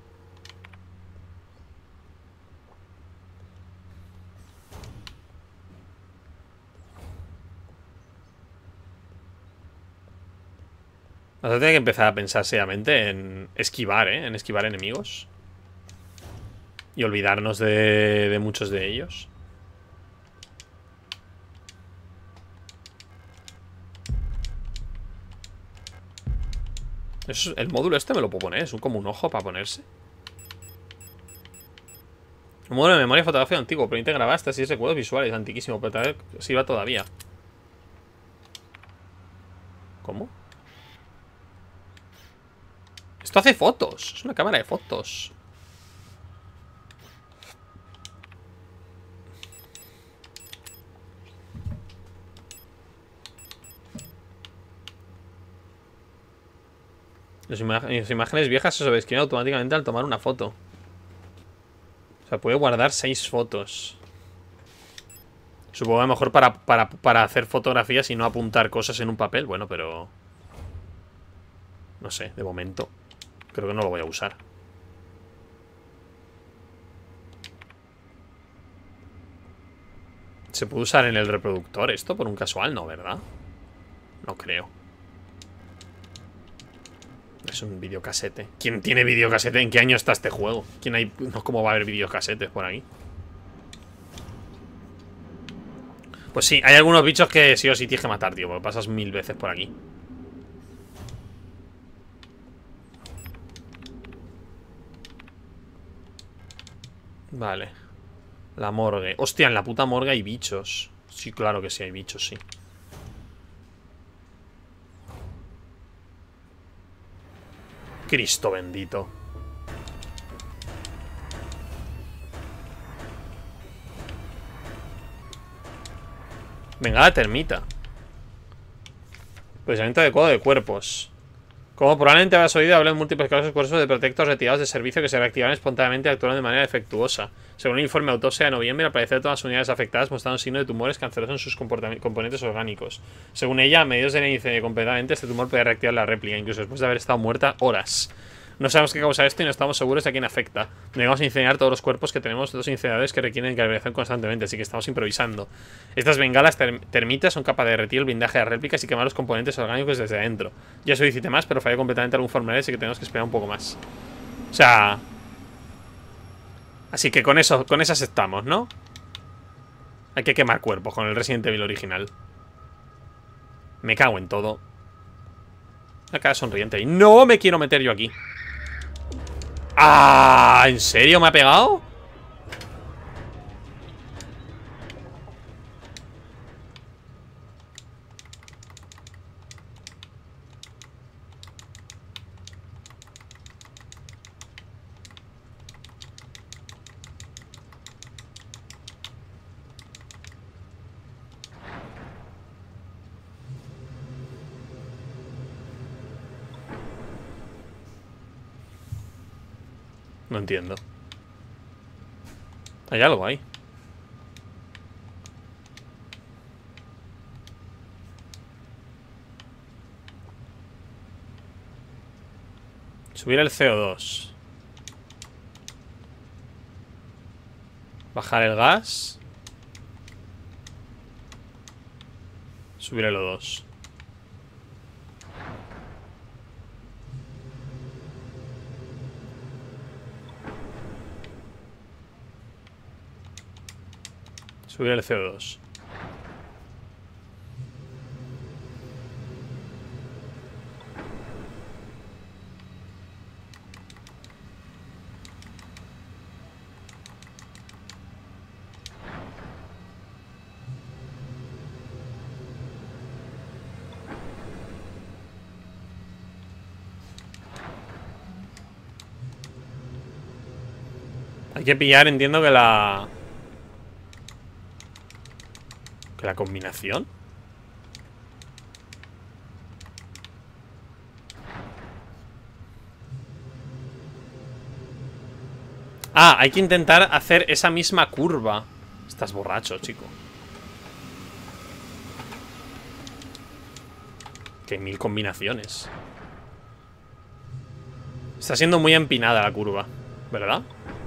Vamos a tener que empezar a pensar seriamente en esquivar, ¿eh? En esquivar enemigos. Y olvidarnos de, de muchos de ellos. Eso, el módulo este me lo puedo poner. Es un, como un ojo para ponerse. Un módulo de memoria fotográfica antiguo. Permite grabar hasta seis recuerdos visuales. Antiquísimo. Pero tal vez sirva todavía. ¿Cómo? Esto hace fotos. Es una cámara de fotos. Las, ima las imágenes viejas se sobreescriben automáticamente al tomar una foto. O sea, puede guardar seis fotos. Supongo que a lo mejor para, para, para hacer fotografías y no apuntar cosas en un papel. Bueno, pero... no sé, de momento creo que no lo voy a usar. ¿Se puede usar en el reproductor esto por un casual? No, ¿verdad? No creo. Es un videocasete. ¿Quién tiene videocasete? ¿En qué año está este juego? ¿Quién hay? No, ¿cómo va a haber videocasetes por aquí? Pues sí, hay algunos bichos que sí o sí tienes que matar, tío, porque pasas mil veces por aquí. Vale. La morgue. Hostia, en la puta morgue hay bichos. Sí, claro que sí, hay bichos, sí. Cristo bendito. Venga, la termita. Procesamiento adecuado de cuerpos. Como probablemente habrás oído, hablan en múltiples casos cuerpos de protectos retirados de servicio que se reactivan espontáneamente y actúan de manera defectuosa. Según el informe de autopsia de noviembre, al parecer todas las unidades afectadas mostraron signos de tumores cancerosos en sus componentes orgánicos. Según ella, a mediados del inicio completamente, este tumor puede reactivar la réplica, incluso después de haber estado muerta horas. No sabemos qué causa esto y no estamos seguros de a quién afecta. Debemos incinerar todos los cuerpos que tenemos, dos incineradores que requieren calibración constantemente, así que estamos improvisando. Estas bengalas ter termitas son capaces de derretir el blindaje de réplicas y quemar los componentes orgánicos desde adentro. Ya solicité más, pero falló completamente algún formulario, así que tenemos que esperar un poco más. O sea... Así que con eso, con esas estamos, ¿no? Hay que quemar cuerpos con el Resident Evil original. Me cago en todo. Una cara sonriente y no me quiero meter yo aquí. ¡Ah! ¿En serio me ha pegado? No entiendo. Hay algo ahí. Subir el C O dos. Bajar el gas. Subir el O dos. Subir el C O dos. Hay que pillar, entiendo que la... Que la combinación. Ah, hay que intentar hacer esa misma curva. Estás borracho, chico. Que hay mil combinaciones. Está siendo muy empinada la curva, ¿verdad?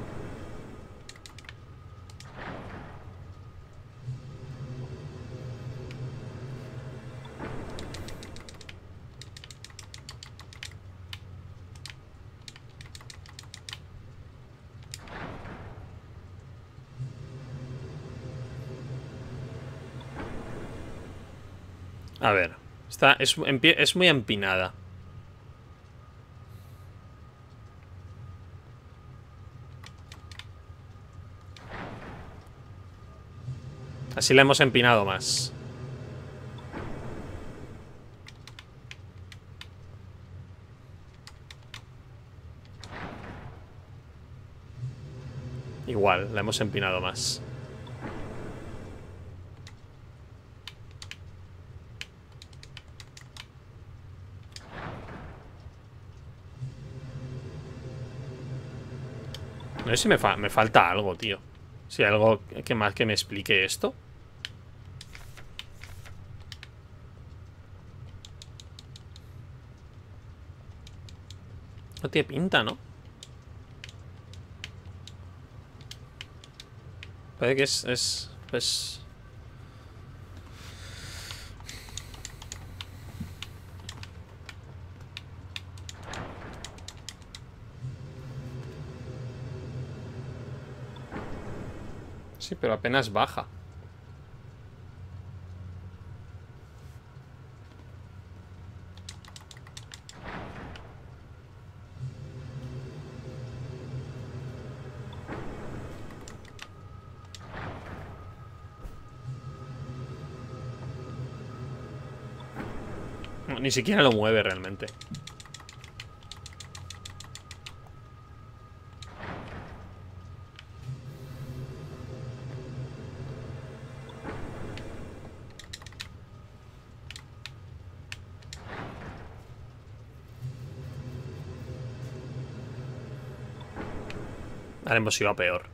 A ver, está, es, es muy empinada. Así la hemos empinado más. Igual, la hemos empinado más. No sé si me, fa me falta algo, tío. Si hay algo que más que me explique esto. No tiene pinta, ¿no? Parece que es... es... es... Sí, pero apenas baja. No, ni siquiera lo mueve realmente. Ahora hemos ido a peor.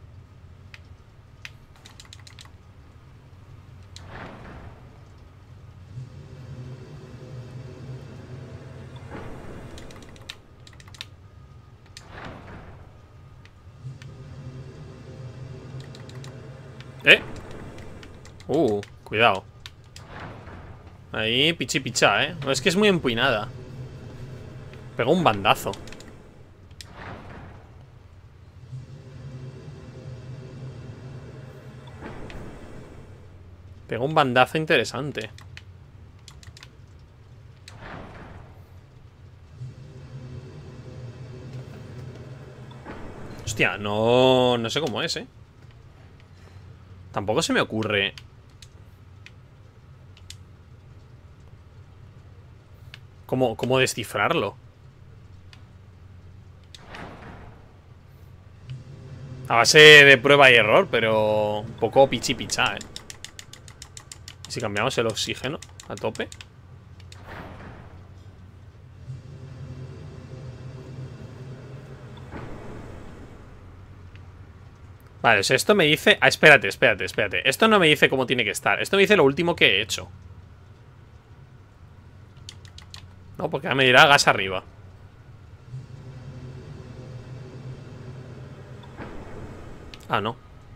¿Eh? Uh, cuidado. Ahí, pichi picha, ¿eh? No, es que es muy empinada. Pegó un bandazo. Pegó un bandazo interesante. Hostia, no... no sé cómo es, ¿eh? Tampoco se me ocurre... ¿Cómo, cómo descifrarlo? A base de prueba y error, pero... un poco pichi picha, ¿eh? Si cambiamos el oxígeno a tope. Vale, o sea, esto me dice... Ah, espérate, espérate, espérate. Esto no me dice cómo tiene que estar. Esto me dice lo último que he hecho. No, porque ahora me dirá gas arriba. Ah, no.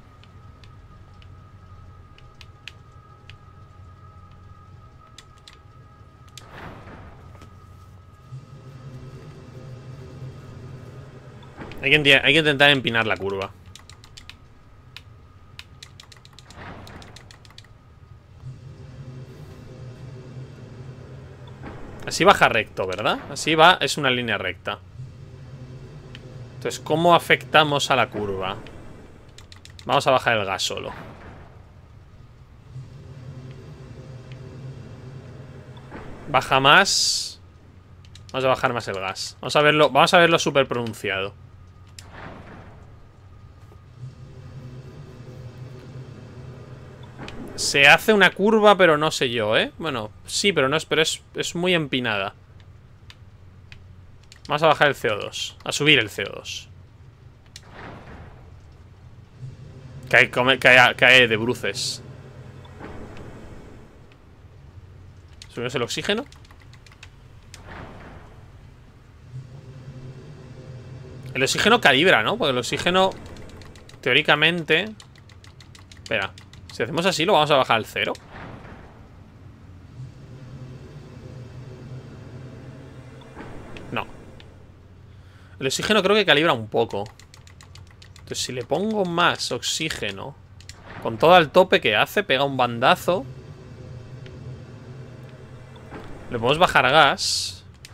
Hay que, hay que intentar empinar la curva. Así baja recto, ¿verdad? Así va, es una línea recta. Entonces, ¿cómo afectamos a la curva? Vamos a bajar el gas solo. Baja más. Vamos a bajar más el gas. Vamos a verlo, vamos a verlo súper pronunciado. Se hace una curva, pero no sé yo, ¿eh? Bueno, sí, pero no es, pero es, es muy empinada. Vamos a bajar el C O dos. A subir el C O dos. Cae, come, cae, cae de bruces. Subimos el oxígeno. El oxígeno calibra, ¿no? Porque el oxígeno, teóricamente... Espera, si hacemos así, ¿lo vamos a bajar al cero? No. El oxígeno creo que calibra un poco. Entonces, si le pongo más oxígeno, con todo al tope que hace, pega un bandazo. Le podemos bajar gas.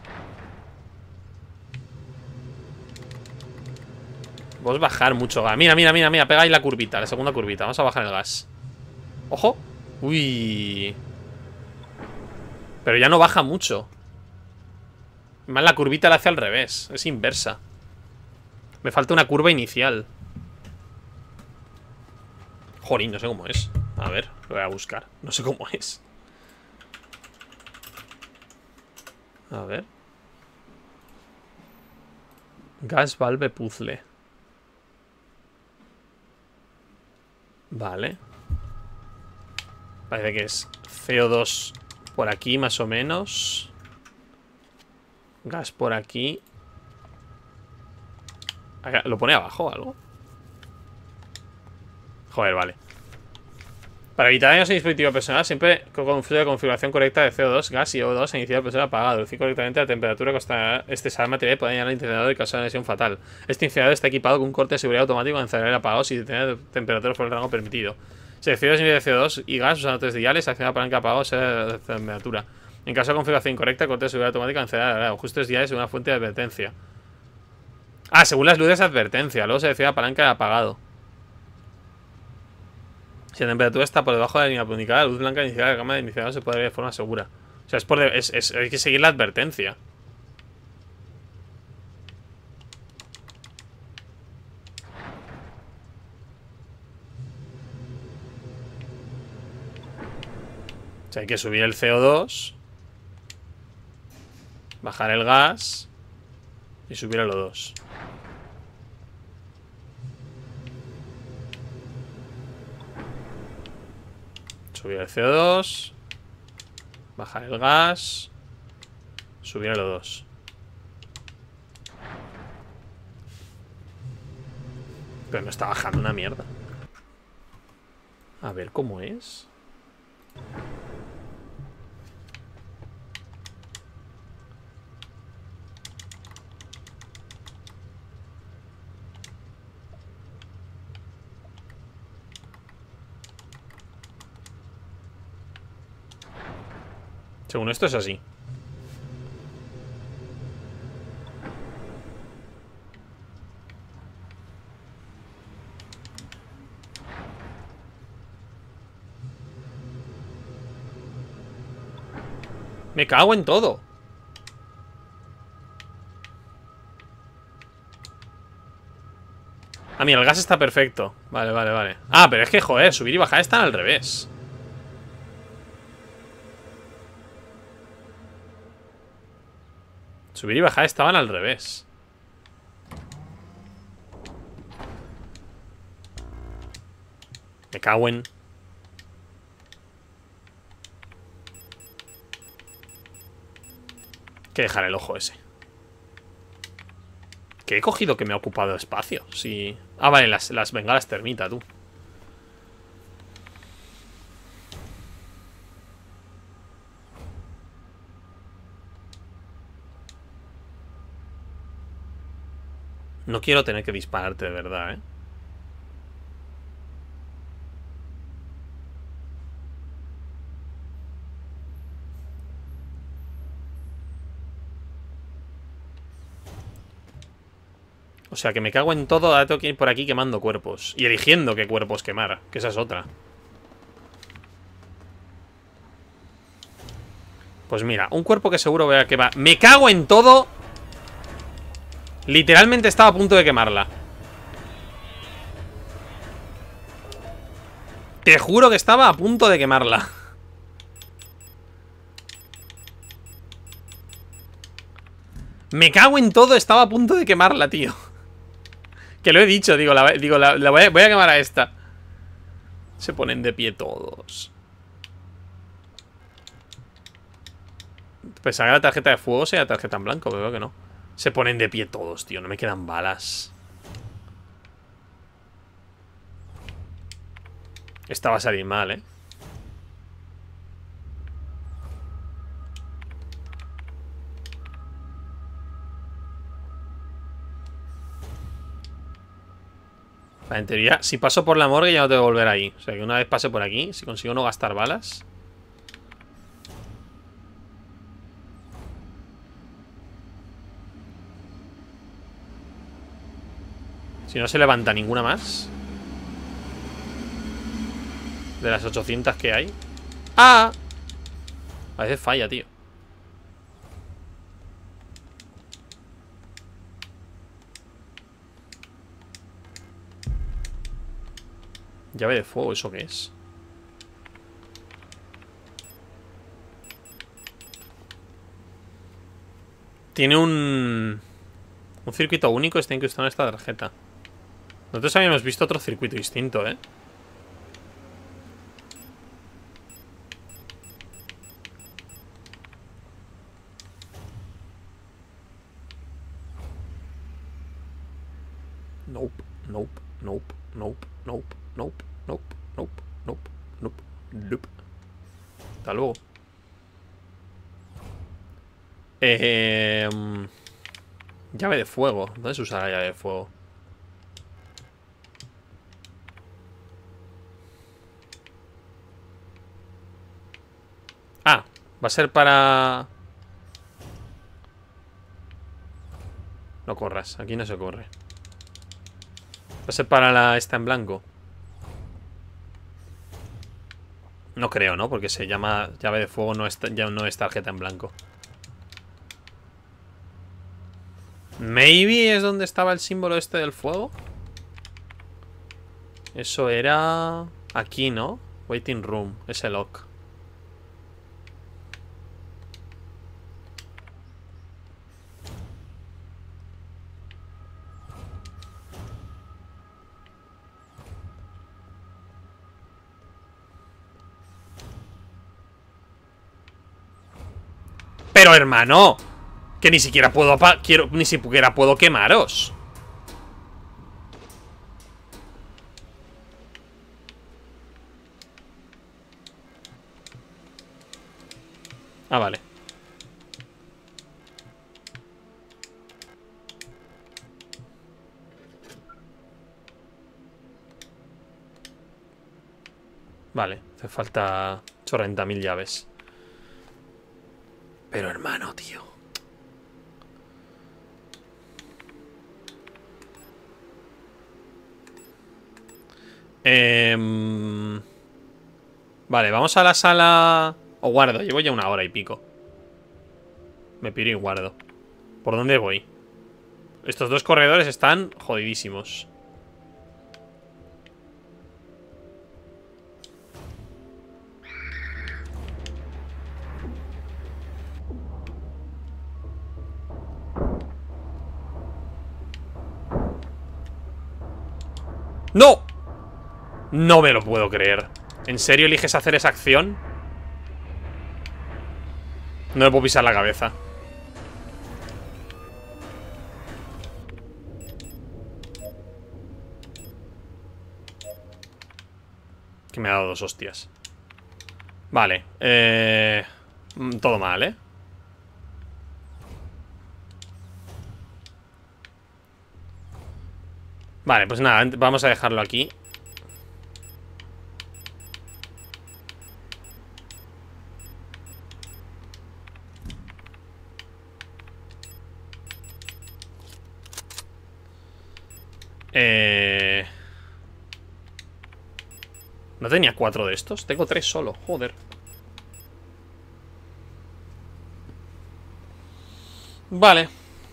Podemos bajar mucho gas. Mira, mira, mira, mira. Pega ahí la curvita, la segunda curvita. Vamos a bajar el gas. ¡Ojo! Uy. Pero ya no baja mucho. Más la curvita la hace al revés. Es inversa. Me falta una curva inicial. Jorín, no sé cómo es. A ver, lo voy a buscar. No sé cómo es. A ver. Gas valve puzzle. Vale. Parece que es C O dos por aquí, más o menos. Gas por aquí. Acá, ¿lo pone abajo o algo? Joder, vale. Para evitar daños en dispositivo personal, siempre con la configuración correcta de C O dos, gas y O dos, iniciar el proceso apagado. Reducir correctamente la temperatura consta este material puede dañar al incinerador y causar una lesión fatal. Este incinerador está equipado con un corte de seguridad automático para encerrar el apagado si tiene temperatura fuera del rango permitido. Selecciona el nivel de C O dos y gas usando tres diales, acciona la palanca de apagado sea de temperatura. En caso de configuración incorrecta, corte de seguridad automática encerrar el ajuste tres diales en una fuente de advertencia. Ah, según las luces de advertencia. Luego se decide la palanca de apagado. Si la temperatura está por debajo de la línea indicada, la luz blanca inicial de la cámara de iniciador se puede ver de forma segura. O sea, es por de, es, es, hay que seguir la advertencia. O sea, hay que subir el C O dos, bajar el gas y subir el O dos. Subir el C O dos, bajar el gas, subir el O dos. Pero no está bajando una mierda. A ver cómo es. Según esto es así. Me cago en todo. Ah, mira, el gas está perfecto. Vale, vale, vale. Ah, pero es que, joder, subir y bajar están al revés. Subir y bajar estaban al revés. Me cago en... Hay que dejar el ojo ese. Que he cogido que me ha ocupado espacio. Sí. Ah, vale, las, las bengalas termita, tú. No quiero tener que dispararte de verdad, ¿eh? O sea, que me cago en todo. Ahora tengo que ir por aquí quemando cuerpos. Y eligiendo qué cuerpos quemar. Que esa es otra. Pues mira, un cuerpo que seguro voy a quemar. ¡Me cago en todo! Literalmente estaba a punto de quemarla. Te juro que estaba a punto de quemarla. Me cago en todo, estaba a punto de quemarla, tío. Que lo he dicho, digo, la, digo, la, la voy, a, voy a quemar a esta. Se ponen de pie todos. Pensaba que la tarjeta de fuego sea tarjeta en blanco, pero creo que no. Se ponen de pie todos, tío. No me quedan balas. Esta va a salir mal, ¿eh? En teoría, si paso por la morgue ya no tengo que volver ahí. O sea que una vez pase por aquí, si consigo no gastar balas. Si no se levanta ninguna más de las ochocientas que hay. ¡Ah! A veces falla, tío. Llave de fuego, ¿eso qué es? Tiene un... Un circuito único. Está incrustado en esta tarjeta. Nosotros habíamos visto otro circuito distinto, ¿eh? Nope, nope, nope, nope, nope, nope, nope, nope, nope, nope, nope. Hasta luego. Eh, llave de fuego. ¿Dónde se usa la llave de fuego? Ah, va a ser para... No corras, aquí no se corre. Va a ser para la esta en blanco. No creo, ¿no? Porque se llama llave de fuego, no es, ya no es tarjeta en blanco. Maybe es donde estaba el símbolo este del fuego. Eso era... Aquí, ¿no? Waiting room, ese lock. Pero hermano, que ni siquiera puedo quiero ni siquiera puedo quemaros. Ah, vale. Vale, hace falta cuarenta mil llaves. Pero hermano, tío. Eh, vale, vamos a la sala. O guardo, llevo ya una hora y pico. Me piro y guardo. ¿Por dónde voy? Estos dos corredores están jodidísimos. ¡No! No me lo puedo creer. ¿En serio eliges hacer esa acción? No le puedo pisar la cabeza. Que me ha dado dos hostias. Vale, eh... todo mal, ¿eh? Vale, pues nada, vamos a dejarlo aquí. Eh... ¿No tenía cuatro de estos? Tengo tres solo, joder. Vale.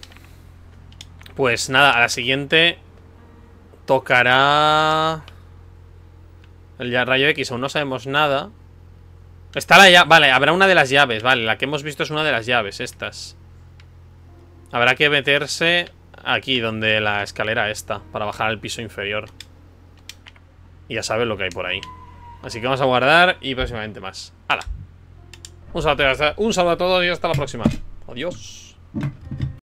Pues nada, a la siguiente tocará el rayo X, aún no sabemos nada. Está la llave, vale, habrá una de las llaves. Vale, la que hemos visto es una de las llaves, estas. Habrá que meterse aquí, donde la escalera está, para bajar al piso inferior. Y ya sabes lo que hay por ahí. Así que vamos a guardar y próximamente más. ¡Hala! Un saludo a todos y hasta la próxima. Adiós.